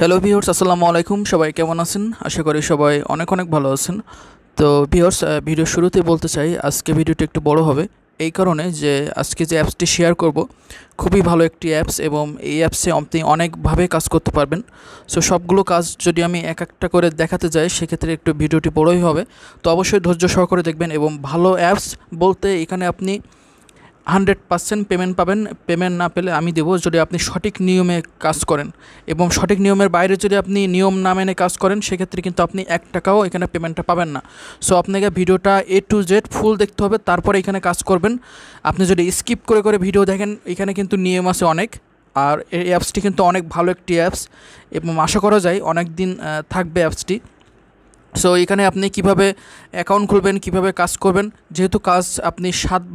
Hello viewers, আসসালামু আলাইকুম। সবাই কেমন আছেন? আশা করি সবাই অনেক অনেক ভালো আছেন। তো ভিউয়ার্স, ভিডিও শুরুতেই বলতে চাই আজকে ভিডিওটা একটু বড় হবে এই কারণে যে আজকে যে অ্যাপসটি শেয়ার করব খুবই ভালো একটি অ্যাপস এবং এই অ্যাপসে আপনি অনেকভাবে কাজ করতে পারবেন। সো সবগুলো কাজ যদি আমি এক একটা করে দেখাতে যাই সেক্ষেত্রে একটু ভিডিওটি বড়ই হবে। তো অবশ্যই ধৈর্য সহকারে দেখবেন এবং ভালো অ্যাপস বলতে এখানে আপনি 100% পেমেন্ট পাবেন। পেমেন্ট না পেলে আমি দেবো যদি আপনি সঠিক নিয়মে কাজ করেন, এবং সঠিক নিয়মের বাইরে যদি আপনি নিয়ম না মেনে কাজ করেন সেক্ষেত্রে কিন্তু আপনি 1 টাকাও এখানে পেমেন্টটা পাবেন না। সো আপনাকে ভিডিওটা A to Z ফুল দেখতে হবে, তারপরে এখানে কাজ করবেন। আপনি যদি স্কিপ করে করে ভিডিও দেখেন এখানে কিন্তু নিয়ম আছে অনেক। আর এই অ্যাপসটি কিন্তু অনেক ভালো একটি অ্যাপস এবং আশা করা যায় অনেক দিন থাকবে অ্যাপসটি। সো এখানে আপনি কিভাবে অ্যাকাউন্ট খুলবেন, কিভাবে কাজ করবেন, যেহেতু কাজ আপনি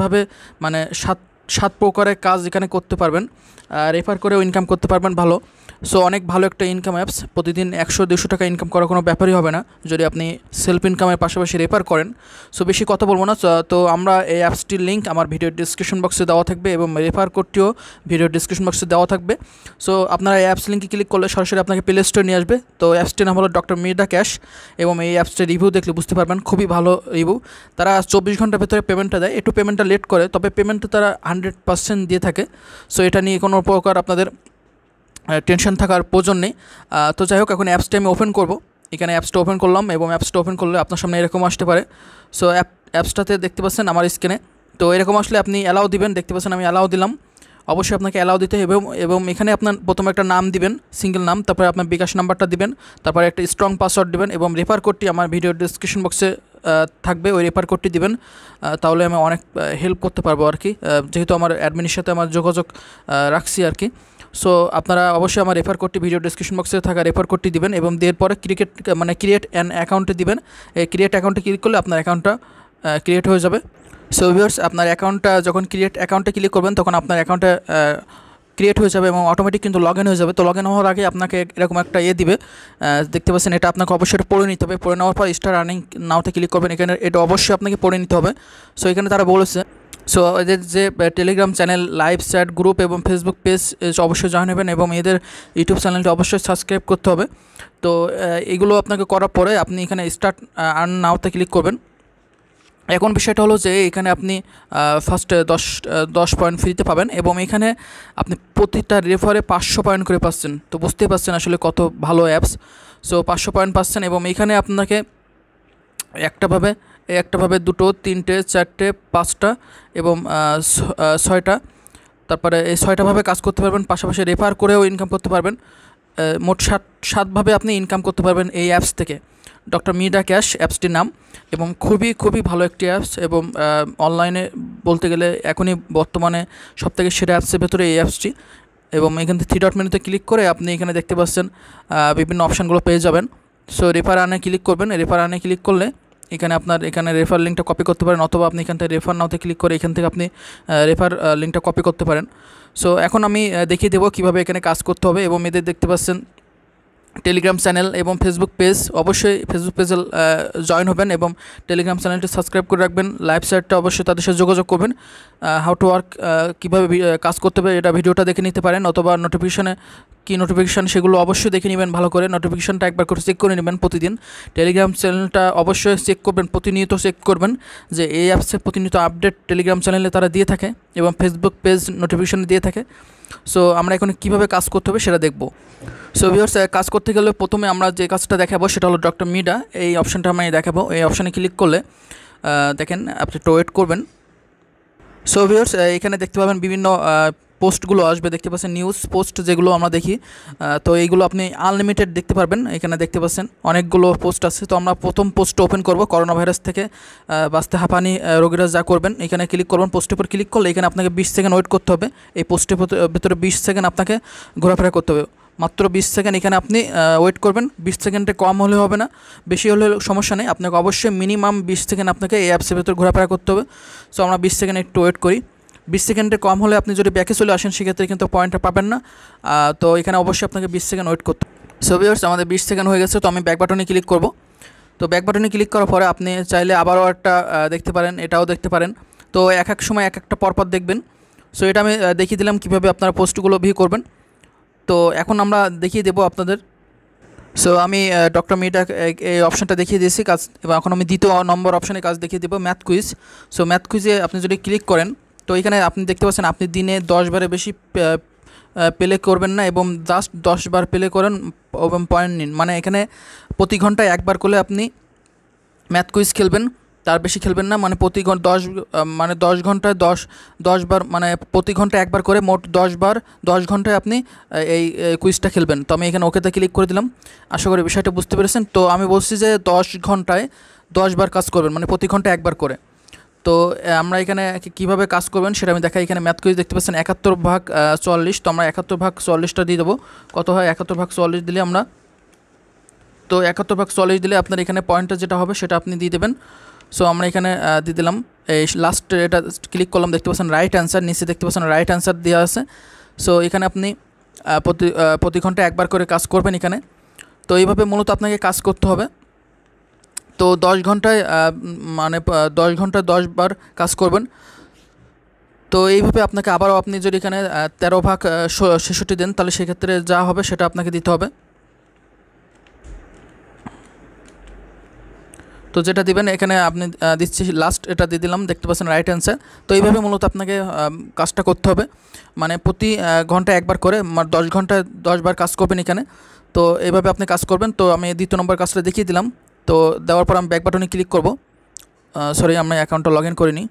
সাত প্রকারের কাজ এখানে করতে পারবেন, রেফার করেও ইনকাম করতে পারবেন ভালো। সো অনেক ভালো একটা ইনকাম অ্যাপস, প্রতিদিন 100-200 টাকা ইনকাম করার কোনো ব্যাপারই হবে না যদি আপনি সেলফ ইনকামের পাশাপাশি রেফার করেন। সো বেশি কথা বলবো না। তো আমরা এই অ্যাপসটির লিঙ্ক আমার ভিডিওর ডিসক্রিপশন বক্সে দেওয়া থাকবে এবং রেফার কোডটিও ভিডিওর ডিসক্রিপশন বক্সে দেওয়া থাকবে। সো আপনারা এই অ্যাপস লিঙ্কে ক্লিক করলে সরাসরি আপনাকে প্লে স্টোরে নিয়ে আসবে। তো অ্যাপসটির নাম হলো BD Payment এবং এই অ্যাপসটির রিভিউ দেখলে বুঝতে পারবেন খুবই ভালো রিভিউ। তারা 24 ঘন্টার ভেতরে পেমেন্টটা দেয়, একটু পেমেন্টটা লেট করে, তবে পেমেন্টটা তারা 100% দিয়ে থাকে। সো এটা নিয়ে কোনো প্রকার আপনাদের টেনশন থাকার প্রয়োজন নেই। তো যাই হোক, এখন অ্যাপসটা আমি ওপেন করব। এখানে অ্যাপসটা ওপেন করলাম এবং অ্যাপসটা ওপেন করলে আপনার সামনে এরকম আসতে পারে। সো অ্যাপসটাতে দেখতে পাচ্ছেন আমার স্ক্রিনে, তো এরকম আসলে আপনি অ্যালাউ দিবেন। দেখতে পাচ্ছেন আমি অ্যালাউ দিলাম। অবশ্যই আপনাকে অ্যালাউ দিতে হবে এবং এখানে আপনার প্রথমে একটা নাম দিবেন, সিঙ্গেল নাম, তারপরে আপনার বিকাশ নাম্বারটা দিবেন, তারপরে একটা স্ট্রং পাসওয়ার্ড দিবেন এবং রেফার কোডটি আমার ভিডিওর ডিসক্রিপশন বক্সে থাকবে, ওই রেফার কোডটি দিবেন। তাহলে আমি অনেক হেল্প করতে পারবো আর কি, যেহেতু আমার অ্যাডমিনের সাথে আমার যোগাযোগ রাখছি আর কি। সো আপনারা অবশ্যই আমার রেফার কোডটি ভিডিও ডিসক্রিপশন বক্সে থাকা রেফার কোডটি দিবেন এবং দেওয়ার পরে ক্রিয়েট অ্যান অ্যাকাউন্টে দিবেন। এই ক্রিয়েট অ্যাকাউন্টে ক্লিক করলে আপনার অ্যাকাউন্টটা ক্রিয়েট হয়ে যাবে। সো ভিউয়ার্স, আপনার অ্যাকাউন্টটা যখন ক্রিয়েট অ্যাকাউন্টে ক্লিক করবেন তখন আপনার অ্যাকাউন্টে ক্রিয়েট হয়ে যাবে এবং অটোমেটিক কিন্তু লগ ইন হয়ে যাবে। তো লগ ইন হওয়ার আগে আপনাকে এরকম একটা দিবে, দেখতে পাচ্ছেন, এটা আপনাকে অবশ্যই পড়ে নিতে হবে। পড়ে নেওয়ার পর স্টার আর্নিং নাওতে ক্লিক করবেন। এখানে এটা অবশ্যই আপনাকে পড়ে নিতে হবে। সো এখানে তারা বলেছে, সো এদের যে Telegram channel, live chat group এবং ফেসবুক পেজ অবশ্যই জয়েন হবেন এবং এদের ইউটিউব চ্যানেলটি অবশ্যই সাবস্ক্রাইব করতে হবে। তো এগুলো আপনাকে করার পরে আপনি এখানে স্টার্ট আর্ন নাওতে ক্লিক করবেন। এখন বিষয়টা হলো যে এখানে আপনি ফার্স্টে 10 পয়েন্ট ফ্রিতে পাবেন এবং এখানে আপনি প্রতিটা রেফারে 500 পয়েন্ট করে পাচ্ছেন। তো বুঝতেই পারছেন আসলে কত ভালো অ্যাপস। সো 500 পয়েন্ট পাচ্ছেন এবং এখানে আপনাকে একটাভাবে 2টো 3টে 4টে 5টা এবং 6টা, তারপরে এই 6টাভাবে কাজ করতে পারবেন, পাশাপাশি রেফার করেও ইনকাম করতে পারবেন। মোট 7ভাবে আপনি ইনকাম করতে পারবেন এই অ্যাপস থেকে। BD Payment অ্যাপসটির নাম এবং খুবই ভালো একটি অ্যাপস এবং অনলাইনে বলতে গেলে এখনই বর্তমানে সবথেকে সেরা অ্যাপসের ভেতরে এই অ্যাপসটি। এবং এখান থেকে 3 ডট মেনুতে ক্লিক করে আপনি এখানে দেখতে পাচ্ছেন বিভিন্ন অপশানগুলো পেয়ে যাবেন। সো রেফার আর্নে ক্লিক করবেন। রেফার আর্নে ক্লিক করলে এখানে রেফার লিঙ্কটা কপি করতে পারেন, অথবা আপনি এখান থেকে রেফার নাওতে ক্লিক করে এখান থেকে আপনি রেফার লিঙ্কটা কপি করতে পারেন। সো এখন আমি দেখিয়ে দেবো কীভাবে এখানে কাজ করতে হবে। এবং এদের দেখতে পাচ্ছেন টেলিগ্রাম চ্যানেল এবং ফেসবুক পেজ, অবশ্যই ফেসবুক পেজে জয়েন হবেন এবং টেলিগ্রাম চ্যানেলটি সাবস্ক্রাইব করে রাখবেন। লাইভ চ্যাটটা অবশ্যই তাদের সাথে যোগাযোগ করবেন। হাউ টু ওয়ার্ক, কীভাবে কাজ করতে হবে এটা ভিডিওটা দেখে নিতে পারেন, অথবা নোটিফিকেশান সেগুলো অবশ্যই দেখে নেবেন ভালো করে। নোটিফিকেশানটা একবার করে চেক করে নেবেন প্রতিদিন। টেলিগ্রাম চ্যানেলটা অবশ্যই চেক করবেন, প্রতিনিয়ত চেক করবেন যে এই অ্যাপসের প্রতিনিয়ত আপডেট টেলিগ্রাম চ্যানেলে তারা দিয়ে থাকে এবং ফেসবুক পেজ নোটিফিকেশান দিয়ে থাকে। সো আমরা এখন কীভাবে কাজ করতে হবে সেটা দেখব। সো ভিউয়ার্স, কাজ করতে গেলে প্রথমে আমরা যে কাজটা দেখাবো সেটা হলো BD এই অপশানটা আমি দেখাবো। এই অপশানে ক্লিক করলে দেখেন আপনি একটু ওয়েট করবেন। সো ভিউয়ার্স, এখানে দেখতে পাবেন বিভিন্ন পোস্টগুলো আসবে, দেখতে পাচ্ছেন নিউজ পোস্ট যেগুলো আমরা দেখি। তো এইগুলো আপনি আনলিমিটেড দেখতে পারবেন। এখানে দেখতে পাচ্ছেন অনেকগুলো পোস্ট আছে। তো আমরা প্রথম পোস্ট ওপেন করব, করোনা ভাইরাস থেকে বাঁচতে হাঁপানি রোগীরা যা করবেন। এখানে ক্লিক করবেন। পোস্টের উপর ক্লিক করলে এখানে আপনাকে 20 সেকেন্ড ওয়েট করতে হবে। এই পোস্টের ভেতরে 20 সেকেন্ড আপনাকে ঘোরাফেরা করতে হবে, মাত্র 20 সেকেন্ড এখানে আপনি ওয়েট করবেন। 20 সেকেন্ডে কম হলে হবে না, বেশি হলে সমস্যা নেই। আপনাকে অবশ্যই মিনিমাম 20 সেকেন্ড আপনাকে এই অ্যাপসের ভেতরে ঘোরাফেরা করতে হবে। সো আমরা 20 সেকেন্ড একটু ওয়েট করি। 20 সেকেন্ডের কম হলে আপনি যদি ব্যাকে চলে আসেন সেক্ষেত্রে কিন্তু পয়েন্টটা পাবেন না। তো এখানে অবশ্যই আপনাকে 20 সেকেন্ড ওয়েট করতে হবে। সো ভিউয়ার্স, আমাদের 20 সেকেন্ড হয়ে গেছে। তো আমি ব্যাক বাটনে ক্লিক করব। তো ব্যাক বাটনে ক্লিক করার পরে আপনি চাইলে আবারও একটা দেখতে পারেন, এটাও দেখতে পারেন। তো এক সময় একটা পরপর দেখবেন। সো এটা আমি দেখিয়ে দিলাম কীভাবে আপনারা পোস্টগুলো ভিউ করবেন। তো এখন আমরা দেখিয়ে দেবো আপনাদের সো আমি ডক্টর মিটা এই অপশনটা দেখিয়ে দিয়েছি কাজ, এবং এখন আমি দ্বিতীয় নম্বর অপশনে কাজ দেখিয়ে দেবো, ম্যাথ কুইজ। সো ম্যাথ কুইজে আপনি যদি ক্লিক করেন তো এখানে আপনি দেখতে পাচ্ছেন আপনি দিনে 10 বারের বেশি প্লে করবেন না, এবং জাস্ট 10 বার প্লে করেন এবং পয়েন্ট নিন। মানে এখানে প্রতি ঘন্টায় একবার করলে আপনি ম্যাথ কুইজ খেলবেন, তার বেশি খেলবেন না। মানে প্রতি 10 ঘন্টায় 10 বার, মানে প্রতি ঘন্টায় একবার করে মোট 10 বার 10 ঘন্টায় আপনি এই কুইজটা খেলবেন। তো আমি এখানে ওকেতে ক্লিক করে দিলাম। আশা করি বিষয়টা বুঝতে পেরেছেন। তো আমি বলছি যে 10 ঘন্টায় 10 বার কাজ করবেন, মানে প্রতি ঘন্টায় একবার করে। তো আমরা এখানে কীভাবে কাজ করবেন সেটা আমি দেখাই। এখানে ম্যাথ কুইজ দেখতে পাচ্ছেন 71/44। তো আমরা 71/44টা দিয়ে দেবো। কত হয় 71/44 দিলে আমরা, তো 71/44 দিলে আপনার এখানে পয়েন্টটা যেটা হবে সেটা আপনি দিয়ে দেবেন। সো আমরা এখানে দিয়ে দিলাম, এই লাস্ট এটা ক্লিক করলাম, দেখতে পাচ্ছেন রাইট অ্যান্সার, নিচে দেখতে পাচ্ছেন রাইট অ্যান্সার দেওয়া আছে। সো এখানে আপনি প্রতি ঘন্টায় একবার করে কাজ করবেন এখানে। তো এইভাবে মূলত আপনাকে কাজ করতে হবে। তো 10 ঘন্টায় মানে 10 ঘন্টায় 10 বার কাজ করবেন। তো এইভাবে আপনাকে আবারও, আপনি যদি এখানে 13/66 দেন তাহলে সেক্ষেত্রে যা হবে সেটা আপনাকে দিতে হবে। তো যেটা দিবেন এখানে আপনি দিচ্ছি লাস্ট, এটা দিয়ে দিলাম, দেখতে পাচ্ছেন রাইট অ্যান্সার। তো এইভাবে মূলত আপনাকে কাজটা করতে হবে, মানে প্রতি ঘন্টায় একবার করে 10 ঘন্টায় 10 বার কাজ করবেন এখানে। তো এইভাবে আপনি কাজ করবেন। তো আমি দ্বিতীয় নম্বর কাজটা দেখিয়ে দিলাম। তো দেওয়ার পর আমি ব্যাক বাটনে ক্লিক করব। সরি, আমি অ্যাকাউন্টটা লগ ইন করিনি।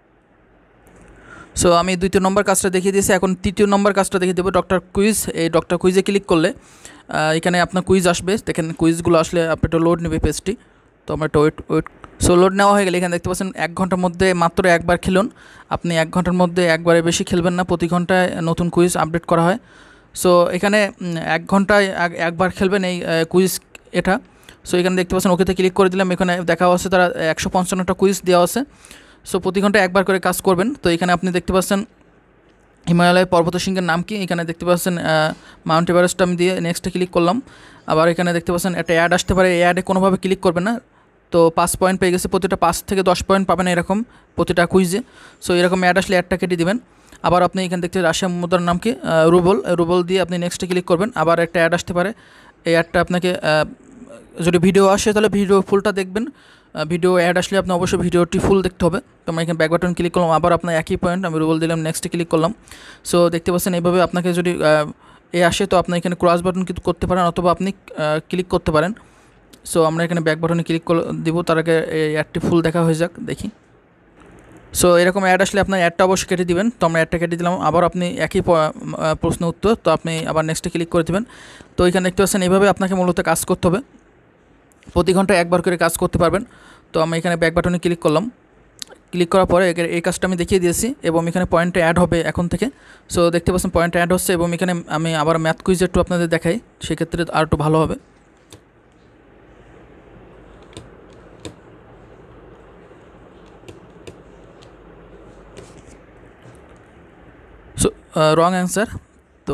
সো আমি দ্বিতীয় নম্বর কাজটা দেখিয়ে দিয়েছি। এখন তৃতীয় নম্বর কাজটা দেখিয়ে দেবো, ডক্টর কুইজ। এই ডক্টর কুইজে ক্লিক করলে এখানে আপনার কুইজ আসবে। দেখেন কুইজগুলো আসলে আপনি একটু লোড নেবে পেজটি। তো আমরা একটা ওয়েট। সো লোড নেওয়া হয়ে গেলে এখানে দেখতে পাচ্ছেন 1 ঘন্টার মধ্যে মাত্র একবার খেলুন। আপনি 1 ঘন্টার মধ্যে একবারে বেশি খেলবেন না, প্রতি ঘন্টায় নতুন কুইজ আপডেট করা হয়। সো এখানে 1 ঘন্টায় একবার খেলবেন এই কুইজ এটা। সো এখানে দেখতে পাচ্ছেন ওকেতে ক্লিক করে দিলাম। এখানে দেখা আছে তারা 155টা কুইজ দেওয়া আছে। সো প্রতি ঘন্টায় একবার করে কাজ করবেন। তো এখানে আপনি দেখতে পাচ্ছেন হিমালয় পর্বতশৃঙ্গের নাম কি, এখানে দেখতে পাচ্ছেন মাউন্ট এভারেস্ট। আমি দিয়ে নেক্সটে ক্লিক করলাম। আবার এখানে দেখতে পাচ্ছেন একটা অ্যাড আসতে পারে, এই অ্যাডে কোনোভাবে ক্লিক করবেন না। তো 5 পয়েন্ট পেয়ে গেছে, প্রতিটা 5 থেকে 10 পয়েন্ট পাবেন এরকম প্রতিটা কুইজে। সো এরকম অ্যাড আসলে অ্যাডটা কেটে দেবেন। আবার আপনি এখানে দেখতে রাশিয়ান মুদ্রার নাম কি, রুবল দিয়ে আপনি নেক্সটে ক্লিক করবেন। আবার একটা অ্যাড আসতে পারে, এই অ্যাডটা আপনাকে যদি ভিডিও আসে তাহলে ভিডিও ফুলটা দেখবেন। ভিডিও অ্যাড আসলে আপনি অবশ্যই ভিডিওটি ফুল দেখতে হবে। তো আমরা এখানে ব্যাক বাটন ক্লিক করলাম। আবার আপনার একই পয়েন্ট, আমি রুবল দিলাম, নেক্সটে ক্লিক করলাম। সো দেখতে পাচ্ছেন এইভাবে আপনাকে যদি আসে তো আপনি এখানে ক্রস বাটন কিন্তু করতে পারেন, অথবা আপনি ক্লিক করতে পারেন। সো আমরা এখানে ব্যাক বাটনে ক্লিক দিব, তার আগে এই অ্যাডটি ফুল দেখা হয়ে যাক, দেখি। সো এরকম অ্যাড আসলে আপনার অ্যাডটা অবশ্যই কেটে দিবেন। তো আমরা অ্যাডটা কেটে দিলাম। আবার আপনি একই প্রশ্ন উত্তর, তো আপনি আবার নেক্সটে ক্লিক করে দেবেন। তো এখানে দেখতে পাচ্ছেন এইভাবে আপনাকে মূলত কাজ করতে হবে, প্রতি ঘন্টায় একবার করে কাজ করতে পারবেন। তো আমি এখানে ব্যাক বাটনে ক্লিক করলাম। ক্লিক করার পরে এই কাজটা আমি দেখিয়ে দিয়েছি, এবং এখানে পয়েন্টে অ্যাড হবে এখন থেকে। সো দেখতে পাচ্ছেন পয়েন্ট অ্যাড হচ্ছে, এবং এখানে আমি আবার ম্যাথ কুইজ একটু আপনাদের দেখাই, সেক্ষেত্রে আর একটু ভালো হবে। So wrong answer. তো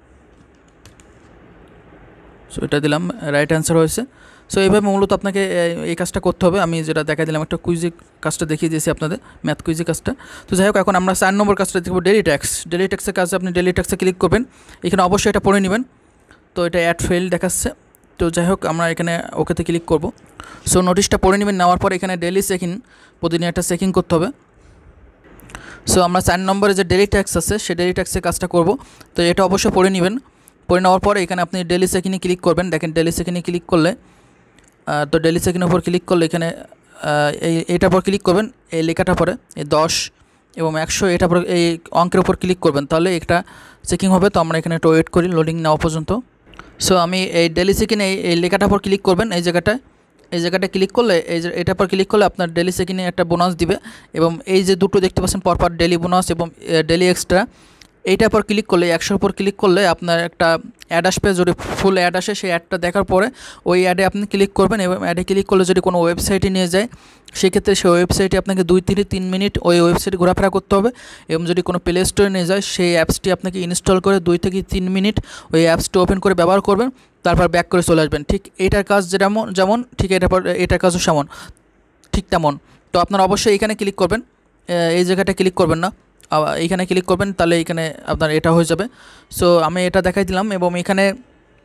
এটা দিলাম, রাইট অ্যান্সার হয়েছে। সো এইভাবে মূলত আপনাকে এই কাজটা করতে হবে। আমি যেটা দেখা দিলাম, একটা কুইজি কাজটা দেখিয়ে দিয়েছি আপনাদের, ম্যাথ কুইজি কাজটা। তো যাই হোক, এখন আমরা 4 নম্বর কাজটা দেখব, ডেলি ট্যাক্স। ডেলি ট্যাক্সের কাজে আপনি ডেলি ট্যাক্সে ক্লিক করবেন। এখানে অবশ্যই এটা পড়ে নেবেন। তো এটা অ্যাড ফেল দেখাচ্ছে। তো যাই হোক, আমরা এখানে ওকেতে ক্লিক করব। সো নোটিশটা পড়ে নেবেন, নেওয়ার পর এখানে ডেলি চেকিং, প্রতিদিন একটা চেকিং করতে হবে। সো আমরা 4 নম্বরে যে ডেলি ট্যাক্স আছে সেই ডেলি ট্যাক্সের কাজটা করব। তো এটা অবশ্যই পড়ে নেবেন। পড়ে নেওয়ার পরে এখানে আপনি ডেলি চেকিংয়ে ক্লিক করবেন। দেখেন ডেলি চেকিংয়ে ক্লিক করলে, তো ডেলি চেকিংয়ের উপর ক্লিক করলে এখানে এইটার উপর ক্লিক করবেন, এই লেখাটার পরে এই 10 এবং 100 এটার পর এই অঙ্কের উপর ক্লিক করবেন, তাহলে এটা চেকিং হবে। তো আমরা এখানে একটু ওয়েট করি লোডিং নেওয়া পর্যন্ত। সো আমি এই ডেলি চেকিংয়ে এই লেখাটার উপর ক্লিক করবেন, এই জায়গাটা ক্লিক করলে, এটার পর ক্লিক করলে আপনার ডেলি চেকিংয়ে একটা বোনাস দিবে। এবং এই যে দুটো দেখতে পাচ্ছেন পরপর, ডেলি বোনাস এবং ডেলি এক্সট্রা, এইটার পর ক্লিক করলে 100 উপর ক্লিক করলে আপনার একটা অ্যাড আসবে। যদি ফুল অ্যাড আসে, সেই অ্যাডটা দেখার পরে ওই অ্যাডে আপনি ক্লিক করবেন, এবং অ্যাডে ক্লিক করলে যদি কোনো ওয়েবসাইটে নিয়ে যায়, সেক্ষেত্রে সেই ওয়েবসাইটে আপনাকে 2 থেকে 3 মিনিট ওই ওয়েবসাইটে ঘোরাফেরা করতে হবে। এবং যদি কোনো প্লে স্টোরে নিয়ে যায়, সেই অ্যাপসটি আপনাকে ইনস্টল করে 2 থেকে 3 মিনিট ওই অ্যাপসটি ওপেন করে ব্যবহার করবেন, তারপর ব্যাক করে চলে আসবেন। ঠিক এটার কাজ যেমন ঠিক এটার কাজও ঠিক তেমন। তো আপনারা অবশ্যই এখানে ক্লিক করবেন, এই জায়গাটা ক্লিক করবেন না, এইখানে ক্লিক করবেন, তাহলে এখানে আপনার এটা হয়ে যাবে। সো আমি এটা দেখাই দিলাম। এবং এখানে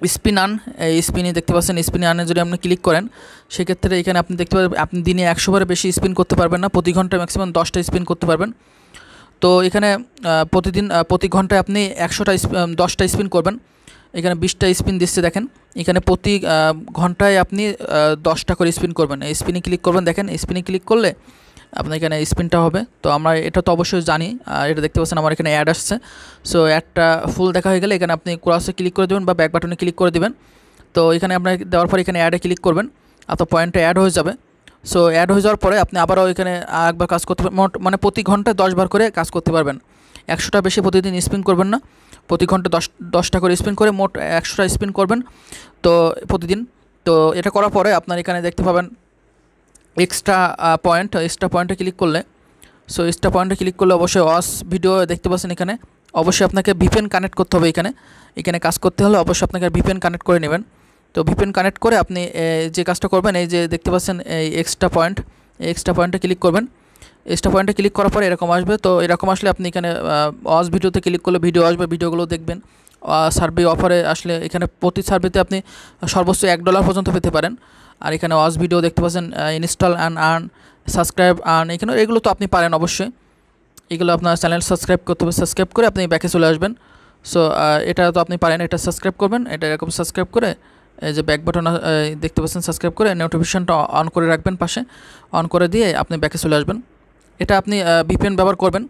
স্পিন আর্ন, এই স্পিনে দেখতে পাচ্ছেন, স্পিন আর্নে যদি আপনি ক্লিক করেন সেক্ষেত্রে এখানে আপনি দেখতে পাবেন আপনি দিনে 100 বারের বেশি স্পিন করতে পারবেন না, প্রতি ঘন্টায় ম্যাক্সিমাম 10টা স্পিন করতে পারবেন। তো এখানে প্রতি ঘন্টায় আপনি 10টা স্পিন করবেন। এখানে 20টা স্পিন দিচ্ছে দেখেন, এখানে প্রতি ঘন্টায় আপনি 10টা করে স্পিন করবেন। এই স্পিনে ক্লিক করবেন, দেখেন স্পিনে ক্লিক করলে আপনার এখানে স্পিনটা হবে। তো আমরা এটা তো অবশ্যই জানি, আর এটা দেখতে পাচ্ছেন আমার এখানে অ্যাড আসছে। সো অ্যাডটা ফুল দেখা হয়ে গেলে এখানে আপনি ক্রসে ক্লিক করে দেবেন বা ব্যাক বাটনে ক্লিক করে দেবেন। তো এখানে আপনার দেওয়ার পর এখানে অ্যাডে ক্লিক করবেন, আপনার পয়েন্টটা অ্যাড হয়ে যাবে। সো অ্যাড হয়ে যাওয়ার পরে আপনি আবারও এখানে একবার কাজ করতে পারবেন, মানে প্রতি ঘন্টায় 10 বার করে কাজ করতে পারবেন। 100টা বেশি প্রতিদিন স্পিন করবেন না, প্রতি ঘন্টা 10টা করে স্পিন করে মোট 100টা স্পিন করবেন তো প্রতিদিন। তো এটা করার পরে আপনার এখানে দেখতে পাবেন এক্সট্রা পয়েন্টে ক্লিক করলে, সো এক্সট্রা পয়েন্টে ক্লিক করলে অবশ্যই ওয়াচ ভিডিও দেখতে পাচ্ছেন এখানে। অবশ্যই আপনাকে ভিপিএন কানেক্ট করতে হবে, এখানে কাজ করতে হলে অবশ্যই আপনাকে ভিপিএন কানেক্ট করে নেবেন। তো ভিপিএন কানেক্ট করে আপনি যে কাজটা করবেন, এই যে দেখতে পাচ্ছেন এই এক্সট্রা পয়েন্টে ক্লিক করবেন। এক্সট্রা পয়েন্টে ক্লিক করার পরে এরকম আসবে। তো এরকম আসলে আপনি এখানে ওয়াচ ভিডিওতে ক্লিক করলে ভিডিও আসবে, ভিডিওগুলো দেখবেন। সার্ভে অফারে আসলে এখানে প্রতি সার্ভেতে আপনি সর্বোচ্চ $1 পর্যন্ত পেতে পারেন। আর এখানে ওয়াচ ভিডিও দেখতে পাচ্ছেন, install and earn, subscribe earn, এগুলো তো আপনি পারেন অবশ্যই। এগুলো আপনার চ্যানেল সাবস্ক্রাইব করতে হবে, সাবস্ক্রাইব করে আপনি ব্যাকে চলে আসবেন। সো এটা তো আপনি পারেন, এটা সাবস্ক্রাইব করবেন, এটা এরকম সাবস্ক্রাইব করে এই যে ব্যাক বাটন দেখতে পাচ্ছেন, সাবস্ক্রাইব করে নোটিফিকেশনটা অন করে রাখবেন পাশে, অন করে দিয়ে আপনি ব্যাকে চলে আসবেন। এটা আপনি ভিপিএন ব্যবহার করবেন,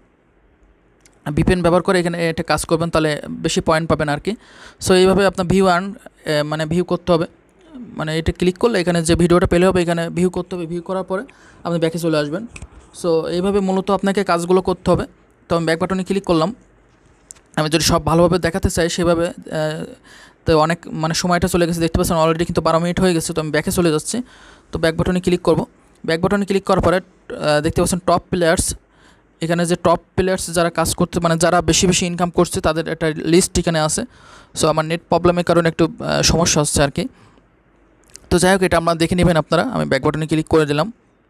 ভিপিএন ব্যবহার করে এখানে এটা কাজ করবেন, তাহলে বেশি পয়েন্ট পাবেন আর কি। সো এইভাবে আপনার ভিউ আর্ন মানে ভিউ করতে হবে, মানে এটা ক্লিক করলে এখানে যে ভিডিওটা পেলে হবে এখানে ভিউ করতে হবে, ভিউ করার পরে আপনি ব্যাকে চলে আসবেন। সো এইভাবে মূলত আপনাকে কাজগুলো করতে হবে। তো আমি ব্যাক বাটনে ক্লিক করলাম। আমি যদি সব ভালোভাবে দেখাতে চাই সেভাবে, তো অনেক মানে সময়টা চলে গেছে, দেখতে পাচ্ছেন অলরেডি কিন্তু 12 মিনিট হয়ে গেছে। তো আমি ব্যাকে চলে যাচ্ছি, তো ব্যাক বাটনে ক্লিক করব। ব্যাক বাটনে ক্লিক করার পরে দেখতে পাচ্ছেন টপ প্লেয়ার্স, এখানে যে টপ প্লেয়ার্স যারা কাজ করতে, মানে যারা বেশি বেশি ইনকাম করছে তাদের একটা লিস্ট এখানে আছে। সো আমার নেট প্রবলেমের কারণে একটু সমস্যা হচ্ছে আর কি। তো যাই হোক, এটা আপনারা দেখে নেবেন আপনারা। আমি ব্যাক বাটনে ক্লিক করে দিলাম।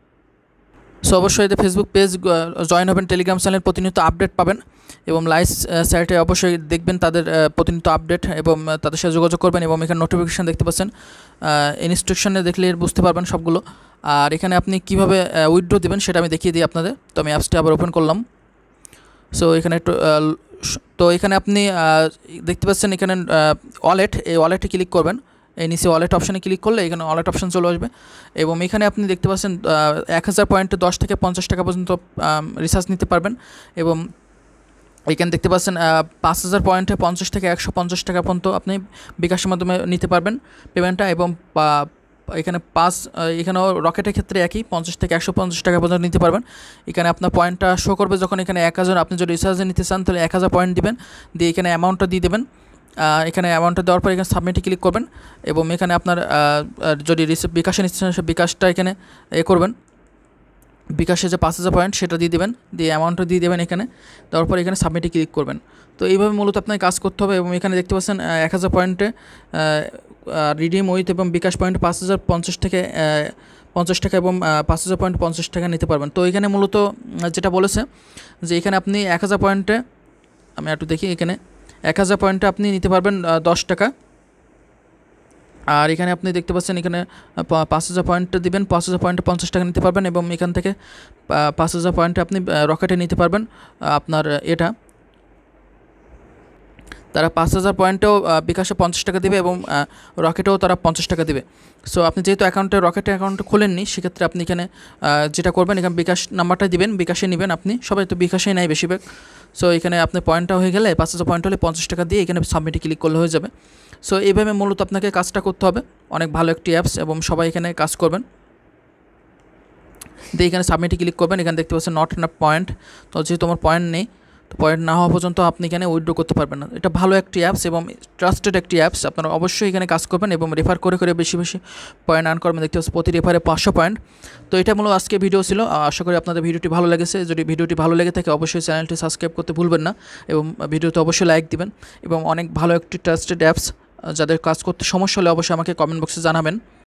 সো অবশ্যই এতে ফেসবুক পেজ জয়েন হবেন, টেলিগ্রাম চ্যানেল প্রতিনিয়ত আপডেট পাবেন, এবং লাইভ সাইটে অবশ্যই দেখবেন তাদের প্রতিনিয়ত আপডেট, এবং তাদের সাথে যোগাযোগ করবেন। এবং এখানে নোটিফিকেশান দেখতে পাচ্ছেন, ইনস্ট্রাকশনে দেখলে বুঝতে পারবেন সবগুলো। আর এখানে আপনি কীভাবে উইথড্র দেবেন সেটা আমি দেখিয়ে দিই আপনাদের। তো আমি অ্যাপসটি আবার ওপেন করলাম। সো এখানে একটু তো এখানে আপনি দেখতে পাচ্ছেন এখানে ওয়ালেট, এই ওয়ালেটে ক্লিক করবেন। এই নিচে ওয়ালেট অপশানে ক্লিক করলে এখানে ওয়ালেট অপশান চলে আসবে, এবং এখানে আপনি দেখতে পাচ্ছেন 1000 পয়েন্টে 10 থেকে 50 টাকা পর্যন্ত রিচার্জ নিতে পারবেন। এবং এখানে দেখতে পাচ্ছেন 5000 পয়েন্টে 50 থেকে 150 টাকা পর্যন্ত আপনি বিকাশের মাধ্যমে নিতে পারবেন পেমেন্টটা। এবং এখানে এখানেও রকেটের ক্ষেত্রে একই, 50 থেকে 150 টাকা পর্যন্ত নিতে পারবেন। এখানে আপনার পয়েন্টটা শো করবে যখন এখানে 1000, আপনি যদি রিচার্জে নিতে চান তাহলে 1000 পয়েন্ট দিবেন, দিয়ে এখানে অ্যামাউন্টটা দিয়ে দেবেন। এখানে অ্যামাউন্টটা দেওয়ার পর এখানে সাবমিটে ক্লিক করবেন, এবং এখানে আপনার যদি বিকাশে নিতে চান সে বিকাশটা এখানে করবেন। বিকাশে যে 5000 পয়েন্ট সেটা দিয়ে দেবেন, দিয়ে অ্যামাউন্টটা দিয়ে দেবেন এখানে, দেওয়ার পর এখানে সাবমিটে ক্লিক করবেন। তো এইভাবে মূলত আপনাকে কাজ করতে হবে। এবং এখানে দেখতে পাচ্ছেন 1000 পয়েন্টে রিডিম উইথ এবং বিকাশ পয়েন্ট 5050 থেকে 50 টাকা, এবং 5000 পয়েন্ট 50 টাকা নিতে পারবেন। তো এখানে মূলত যেটা বলেছে যে এখানে আপনি 1000 পয়েন্টে, আমি একটু দেখি, এখানে 1000 পয়েন্টে আপনি নিতে পারবেন 10 টাকা। আর এখানে আপনি দেখতে পাচ্ছেন এখানে 5000 পয়েন্ট দিবেন, 5000 পয়েন্টে 50 টাকা নিতে পারবেন। এবং এখান থেকে 5000 পয়েন্টে আপনি রকেটে নিতে পারবেন আপনার এটা, তারা 5000 পয়েন্টেও বিকাশে 50 টাকা দেবে, এবং রকেটেও তারা 50 টাকা দেবে। সো আপনি যেহেতু রকেটে অ্যাকাউন্টে খোলেননি, সেক্ষেত্রে আপনি এখানে যেটা করবেন, এখানে বিকাশ নাম্বারটা দিবেন, বিকাশে নেবেন আপনি, সবাই তো বিকাশেই নেয় বেশিরভাগ। সো এখানে আপনার পয়েন্টটা হয়ে গেলে 5000 পয়েন্ট হলে 50 টাকা দিয়ে এখানে সাবমিটে ক্লিক করলে হয়ে যাবে। সো এইভাবে মূলত আপনাকে কাজটা করতে হবে। অনেক ভালো একটি অ্যাপস, এবং সবাই এখানে কাজ করবেন। দিয়ে এখানে সাবমিটে ক্লিক করবেন। এখানে দেখতে পাচ্ছেন নট এনাফ পয়েন্ট, তো যেহেতু তোমার পয়েন্ট নেই, তো পয়েন্ট না হওয়া পর্যন্ত আপনি এখানে উইথড্র করতে পারবেন না। এটা ভালো একটি অ্যাপস এবং ট্রাস্টেড একটি অ্যাপস, আপনারা অবশ্যই এখানে কাজ করবেন এবং রেফার করে করে বেশি বেশি পয়েন্ট আর্ন করবেন। দেখতে পাচ্ছেন প্রতি রেফারে 500 পয়েন্ট। তো এটা মূলত আজকে ভিডিও ছিল। আশা করি আপনাদের ভিডিওটি ভালো লেগেছে। যদি ভিডিওটি ভালো লেগে থাকে অবশ্যই চ্যানেলটি সাবস্ক্রাইব করতে ভুলবেন না, এবং ভিডিওতে অবশ্যই লাইক দিবেন। এবং অনেক ভালো একটি ট্রাস্টেড অ্যাপস, যাদের কাজ করতে সমস্যা হলে অবশ্যই আমাকে কমেন্ট বক্সে জানাবেন।